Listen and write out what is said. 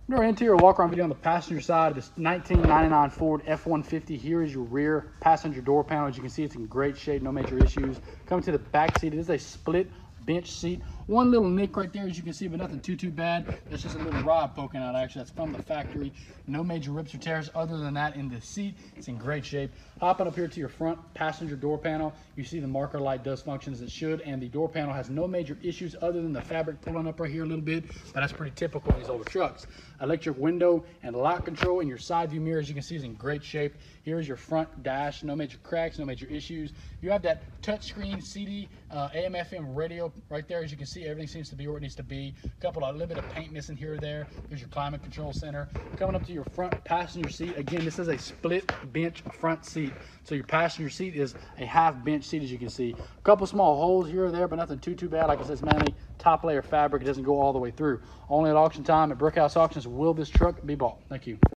Our interior walk-around video on the passenger side of this 1999 Ford F-150. Here is your rear passenger door panel. As you can see, it's in great shape, no major issues. Coming to the back seat, it is a split bench seat. One little nick right there, as you can see, but nothing too bad. There's just a little rod poking out, actually. That's from the factory. No major rips or tears other than that in the seat. It's in great shape. Hopping up here to your front passenger door panel, you see the marker light does function as it should, and the door panel has no major issues other than the fabric pulling up right here a little bit, but that's pretty typical of these older trucks. Electric window and lock control, and your side view mirror, as you can see, is in great shape. Here's your front dash, no major cracks, no major issues. You have that touchscreen CD, AM, FM radio right there. As you can see, everything seems to be where it needs to be. A little bit of paint missing here or there. Here's your climate control center. Coming up to your front passenger seat, again, this is a split bench front seat. So your passenger seat is a half bench seat, as you can see. A couple small holes here or there, but nothing too bad. Like I said, it's mainly top layer fabric. It doesn't go all the way through. Only at auction time at Brickhouse Auctions will this truck be bought. Thank you.